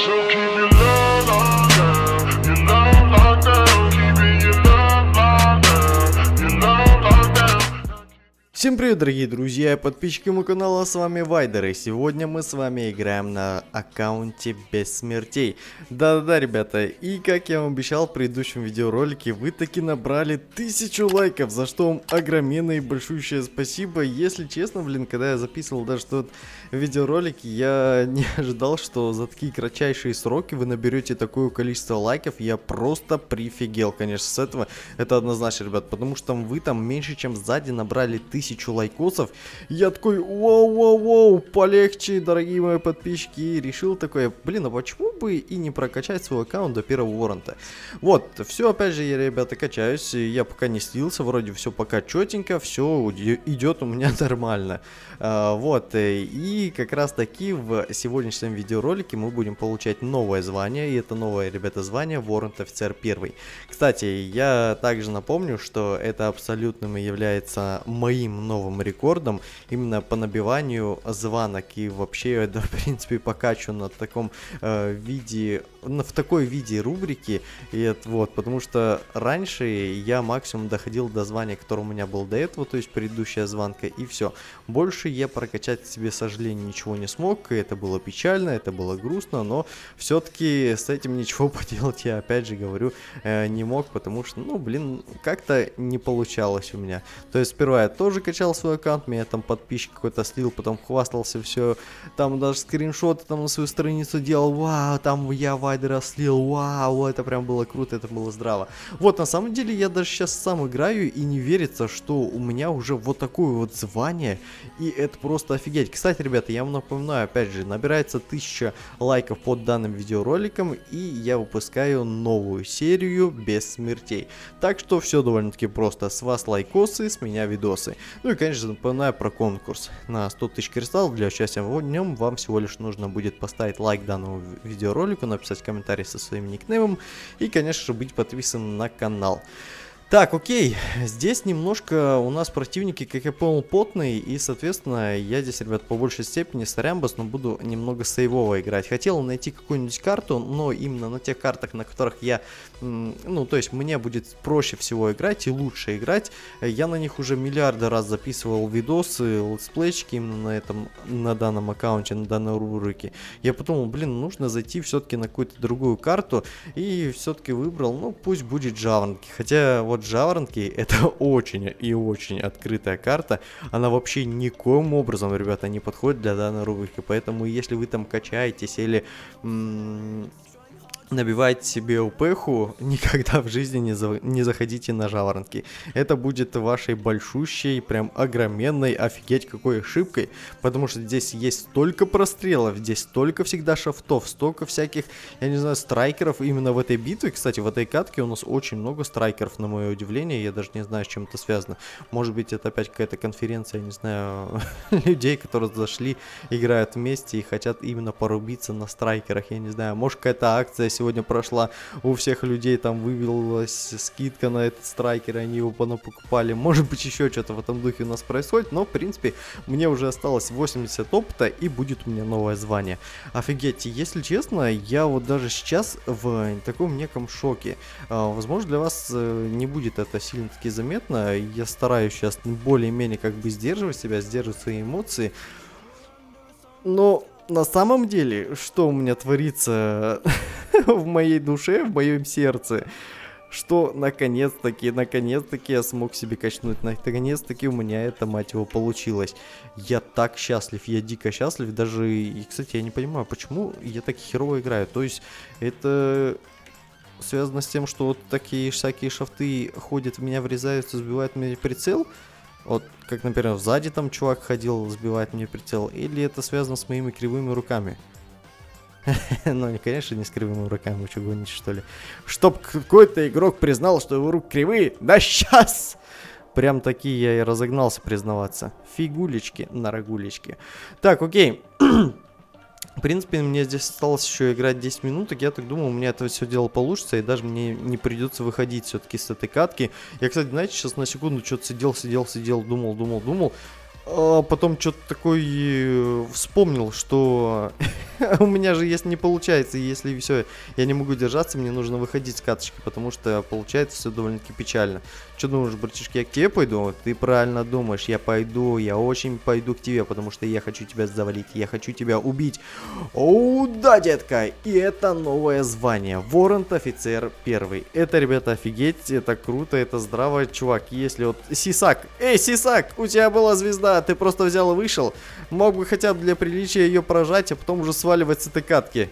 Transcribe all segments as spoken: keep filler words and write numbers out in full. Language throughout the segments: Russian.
So keep your love locked down, your love locked down, keeping your love locked down, your love locked down. Всем привет, дорогие друзья и подписчики моего канала, с вами Вайдер, и сегодня мы с вами играем на аккаунте Без Смертей. Да-да-да, ребята, и как я вам обещал в предыдущем видеоролике, вы таки набрали тысячу лайков, за что вам огроменное и большущее спасибо. Если честно, блин, когда я записывал даже тот видеоролик, я не ожидал, что за такие кратчайшие сроки вы наберете такое количество лайков. Я просто прифигел, конечно, с этого. Это однозначно, ребят, потому что вы там меньше, чем сзади набрали тысячу лайкосов. Я такой, воу-воу-воу, полегче, дорогие мои подписчики. И решил такое, блин, а почему бы и не прокачать свой аккаунт до первого воронта? Вот, все, опять же, я, ребята, качаюсь. Я пока не слился, вроде все пока четенько, все идет у меня нормально. А, вот, и как раз таки в сегодняшнем видеоролике мы будем получать новое звание. И это новое, ребята, звание Ворон Офицер первый. Кстати, я также напомню, что это абсолютным является моим новым рекордом именно по набиванию звонок, и вообще это, в принципе, покачу на таком э, виде, в такой виде рубрики, и это вот, потому что раньше я максимум доходил до звания, которое у меня был до этого, то есть предыдущая звонка, и все. Больше я прокачать себе, к сожалению, ничего не смог, и это было печально, это было грустно, но все-таки с этим ничего поделать я, опять же говорю, э, не мог, потому что, ну, блин, как-то не получалось у меня. То есть сперва я тоже качал свой аккаунт, меня там подписчик какой-то слил, потом хвастался, все, там даже скриншоты там на свою страницу делал, вау, там я Вайдера слил, вау, это прям было круто, это было здраво. Вот, на самом деле, я даже сейчас сам играю, и не верится, что у меня уже вот такое вот звание, и это просто офигеть. Кстати, ребята, я вам напоминаю, опять же, набирается тысяча лайков под данным видеороликом, и я выпускаю новую серию Без Смертей. Так что все довольно-таки просто, с вас лайкосы, с меня видосы. Ну и, конечно, напоминаю про конкурс на сто тысяч кристаллов. Для участия в нем вам всего лишь нужно будет поставить лайк данному видеоролику, написать комментарий со своим никнеймом и, конечно же, быть подписанным на канал. Так, окей, здесь немножко у нас противники, как я понял, потные, и, соответственно, я здесь, ребят, по большей степени сарямбас, но буду немного сейвово играть. Хотел найти какую-нибудь карту, но именно на тех картах, на которых я, ну, то есть мне будет проще всего играть и лучше играть. Я на них уже миллиарды раз записывал видосы, летсплейчики именно на этом, на данном аккаунте, на данной рубрике. Я подумал, блин, нужно зайти все-таки на какую-то другую карту, и все-таки выбрал, ну, пусть будет Жаворонки, хотя вот Жаворонки это очень и очень открытая карта, она вообще никоим образом, ребята, не подходит для данной рубрики, поэтому если вы там качаетесь или набивайте себе упеху, никогда в жизни не, за, не заходите на Жаворонки. Это будет вашей большущей, прям огроменной, офигеть какой ошибкой, потому что здесь есть столько прострелов, здесь столько всегда шафтов, столько всяких, я не знаю, страйкеров именно в этой битве. Кстати, в этой катке у нас очень много страйкеров, на мое удивление, я даже не знаю, с чем это связано. Может быть, это опять какая-то конференция, я не знаю, людей, которые зашли, играют вместе и хотят именно порубиться на страйкерах, я не знаю, может, какая-то акция сегодня прошла, у всех людей там вывелась скидка на этот страйкер, они его потом покупали, может быть, еще что-то в этом духе у нас происходит, но, в принципе, мне уже осталось восемьдесят опыта, и будет у меня новое звание. Офигеть, если честно, я вот даже сейчас в таком неком шоке. А, возможно, для вас не будет это сильно-таки заметно, я стараюсь сейчас более-менее как бы сдерживать себя, сдерживать свои эмоции, но на самом деле, что у меня творится в моей душе, в моем сердце, что наконец-таки, наконец-таки я смог себе качнуть, наконец-таки у меня это, мать его, получилось. Я так счастлив, я дико счастлив, даже, и, кстати, я не понимаю, почему я так херово играю, то есть это связано с тем, что вот такие всякие шафты ходят в меня, врезаются, сбивают мне прицел. Вот, как, например, сзади там чувак ходил, сбивает мне прицел. Или это связано с моими кривыми руками? Ну, конечно, не с кривыми руками, вы что гоните, что ли? Чтоб какой-то игрок признал, что его руки кривые. Да сейчас! Прям такие я и разогнался признаваться. Фигулечки на рогулечки. Так, окей. В принципе, мне здесь осталось еще играть десять минуток. Я так думал, у меня это все дело получится, и даже мне не придется выходить все-таки с этой катки. Я, кстати, знаете, сейчас на секунду что-то сидел, сидел, сидел, думал, думал, думал. А потом что-то такой э, вспомнил, что у меня же если не получается, если все, я не могу держаться, мне нужно выходить с каточки, потому что получается все довольно-таки печально. Что думаешь, братишки, я к тебе пойду? Ты правильно думаешь, я пойду, я очень пойду к тебе, потому что я хочу тебя завалить, я хочу тебя убить. О, да, детка, и это новое звание, Воррент офицер первый. Это, ребята, офигеть, это круто, это здраво, чувак. Если вот Сисак, эй, Сисак, у тебя была звезда, ты просто взял и вышел. Мог бы хотя бы для приличия ее прожать, а потом уже сваливать с этой катки.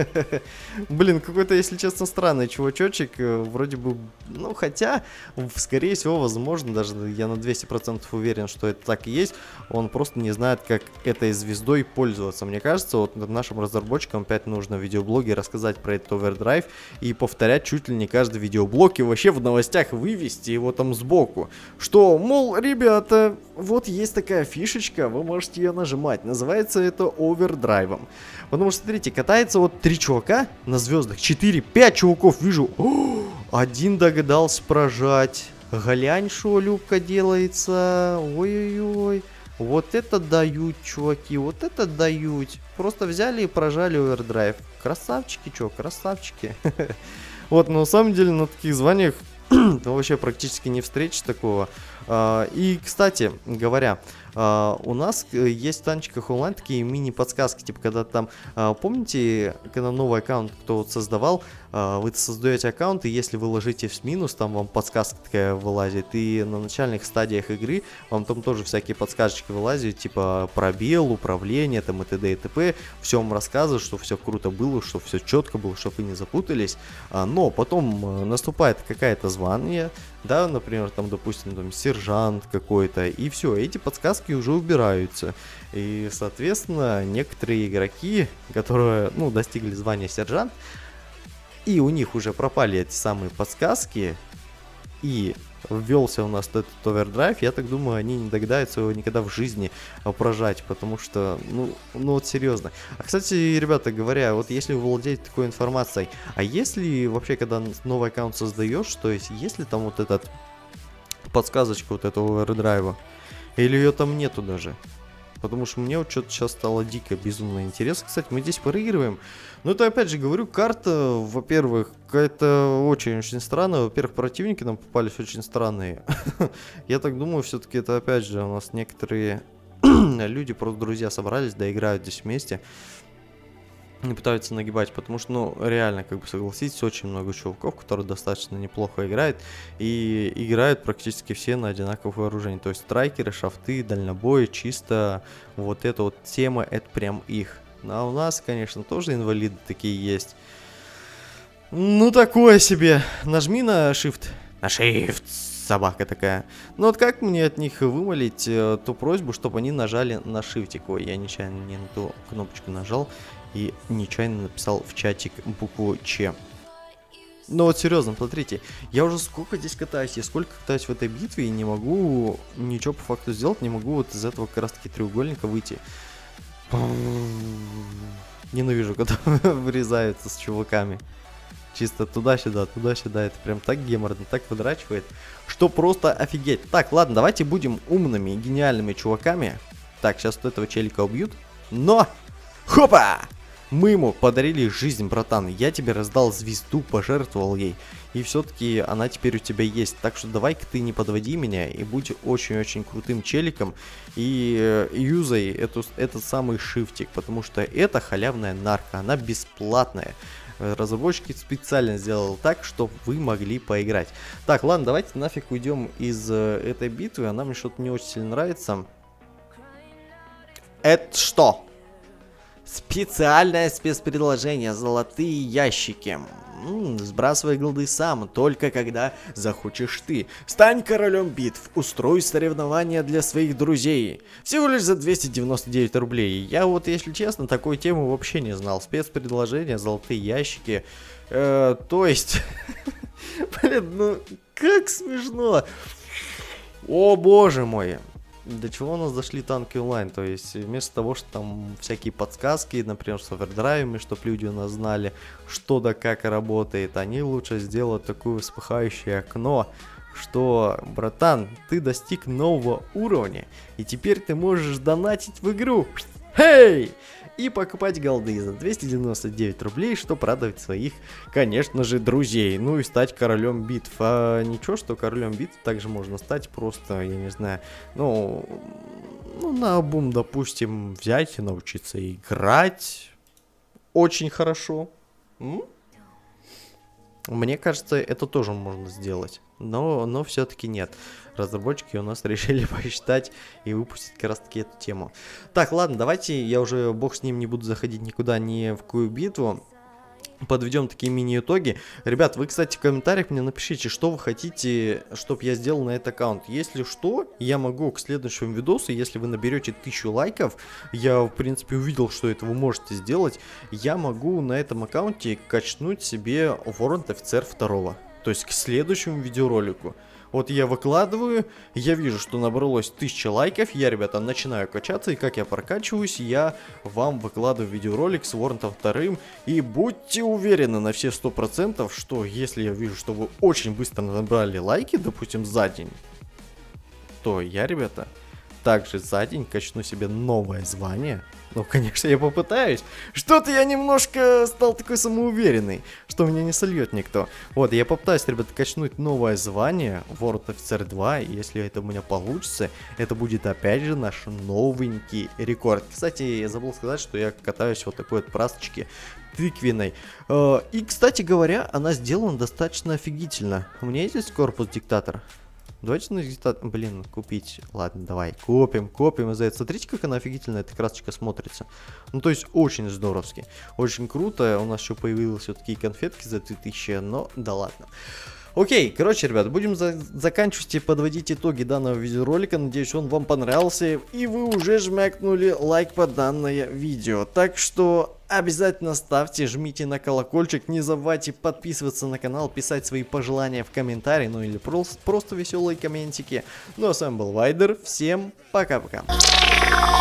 Блин, какой-то, если честно, странный чувачочек. Вроде бы, ну, хотя, скорее всего, возможно, даже я на двести процентов уверен, что это так и есть. Он просто не знает, как этой звездой пользоваться. Мне кажется, вот нашим разработчикам опять нужно в видеоблоге рассказать про этот овердрайв и повторять чуть ли не каждый видеоблог и вообще в новостях вывести его там сбоку. Что, мол, ребята, вот есть такая фишечка, вы можете ее нажимать. Называется это овердрайвом. Потому что, смотрите, катается вот три чувака на звездах, четыре, пять чуваков вижу. О, один догадался прожать. Глянь, шо Любка делается. Ой-ой-ой. Вот это дают, чуваки, вот это дают. Просто взяли и прожали овердрайв. Красавчики, чё, красавчики. Вот, но на самом деле на таких званиях вообще практически не встретишь такого. И, кстати говоря, у нас есть в танчиках онлайн такие мини-подсказки, типа когда там, помните, когда новый аккаунт кто вот создавал, вы создаете аккаунт, и если вы ложите в минус, там вам подсказка такая вылазит, и на начальных стадиях игры вам там тоже всякие подсказочки вылазят, типа пробел, управление, там и т.д. и т.п. Все вам рассказывают, что все круто было, что все четко было, чтобы вы не запутались, но потом наступает какая-то звание, да, например, там, допустим, там, сержант какой-то, и все, эти подсказки уже убираются. И, соответственно, некоторые игроки, которые, ну, достигли звания сержант, и у них уже пропали эти самые подсказки, и ввелся у нас этот овердрайв, я так думаю, они не догадаются его никогда в жизни прожать, потому что, ну, ну вот серьезно. А, кстати, ребята, говоря, вот если вы владеете такой информацией, а если вообще, когда новый аккаунт создаешь, то есть, если там вот этот подсказочка вот этого овердрайва, или ее там нету даже? Потому что мне вот что-то сейчас стало дико, безумно интересно. Кстати, мы здесь проигрываем. Но это, опять же, говорю, карта, во-первых, какая-то очень-очень странная. Во-первых, противники нам попались очень странные. Я так думаю, все-таки это, опять же, у нас некоторые люди, просто друзья собрались, да, играют здесь вместе. Не пытаются нагибать, потому что, ну, реально, как бы согласитесь, очень много чуваков, которые достаточно неплохо играют, и играют практически все на одинаковых вооружениях, то есть страйкеры, шафты, дальнобои, чисто вот эта вот тема, это прям их. А у нас, конечно, тоже инвалиды такие есть. Ну, такое себе. Нажми на Shift. На Shift, собака такая. Ну, вот как мне от них вымолить э, ту просьбу, чтобы они нажали на Shift? Ой, я нечаянно не на ту кнопочку нажал. И нечаянно написал в чатик букву Ч. Но вот серьезно, смотрите, я уже сколько здесь катаюсь, я сколько катаюсь в этой битве и не могу ничего по факту сделать, не могу вот из этого как раз таки треугольника выйти. Ненавижу, когда врезаются с чуваками. Чисто туда-сюда, туда-сюда, это прям так геморно, так выдрачивает, что просто офигеть. Так, ладно, давайте будем умными и гениальными чуваками. Так, сейчас вот этого челика убьют, но... Хопа! Мы ему подарили жизнь, братан. Я тебе раздал звезду, пожертвовал ей. И все-таки она теперь у тебя есть. Так что давай-ка ты не подводи меня и будь очень-очень крутым челиком. И э, юзай эту, этот самый шифтик. Потому что это халявная нарка. Она бесплатная. Разработчики специально сделали так, чтобы вы могли поиграть. Так, ладно, давайте нафиг уйдем из э, этой битвы. Она мне что-то не очень сильно нравится. Это что? Специальное спецпредложение, золотые ящики. М-м, сбрасывай голды сам, только когда захочешь ты. Стань королем битв, устрой соревнования для своих друзей. Всего лишь за двести девяносто девять рублей. Я вот, если честно, такую тему вообще не знал. Спецпредложение, золотые ящики. Э, то есть... Блин, ну как смешно. О боже мой. До чего у нас дошли танки онлайн, то есть вместо того, что там всякие подсказки, например, с овердрайвами, чтобы люди у нас знали, что да как работает, они лучше сделают такое вспыхающее окно что, братан, ты достиг нового уровня, и теперь ты можешь донатить в игру. Хей! И покупать голды за двести девяносто девять рублей, чтобы радовать своих, конечно же, друзей. Ну и стать королем битв. А ничего, что королем битв также можно стать просто, я не знаю, ну, ну наобум, допустим, взять и научиться играть очень хорошо. М? Мне кажется, это тоже можно сделать, но, но все-таки нет. Разработчики у нас решили посчитать и выпустить как раз таки эту тему. Так, ладно, давайте, я уже бог с ним, не буду заходить никуда, ни в какую битву. Подведем такие мини-итоги. Ребят, вы, кстати, в комментариях мне напишите, что вы хотите, чтобы я сделал на этот аккаунт. Если что, я могу к следующему видосу, если вы наберете тысячу лайков, я, в принципе, увидел, что это вы можете сделать, я могу на этом аккаунте качнуть себе Warrant офицер второго. То есть к следующему видеоролику. Вот я выкладываю, я вижу, что набралось тысяча лайков, я, ребята, начинаю качаться, и как я прокачиваюсь, я вам выкладываю видеоролик с Warrant вторым, и будьте уверены на все сто процентов, что если я вижу, что вы очень быстро набрали лайки, допустим, за день, то я, ребята, также за день качну себе новое звание. Ну, конечно, я попытаюсь. Что-то я немножко стал такой самоуверенный, что меня не сольет никто. Вот, я попытаюсь, ребята, качнуть новое звание Warrant офицер два. И если это у меня получится, это будет опять же наш новенький рекорд. Кстати, я забыл сказать, что я катаюсь вот такой вот прасочки тыквенной. И, кстати говоря, она сделана достаточно офигительно. У меня есть здесь корпус диктатора. Давайте на диктатор, блин, купить. Ладно, давай, купим, купим из-за этого. Смотрите, как она офигительно, эта красочка смотрится. Ну, то есть, очень здоровски. Очень круто. У нас еще появились вот такие конфетки за три тысячи, но да ладно. Окей, короче, ребят, будем за заканчивать и подводить итоги данного видеоролика. Надеюсь, он вам понравился, и вы уже жмякнули лайк под данное видео. Так что обязательно ставьте, жмите на колокольчик, не забывайте подписываться на канал, писать свои пожелания в комментарии, ну или просто, просто веселые комментики. Ну а с вами был Вайдер, всем пока-пока.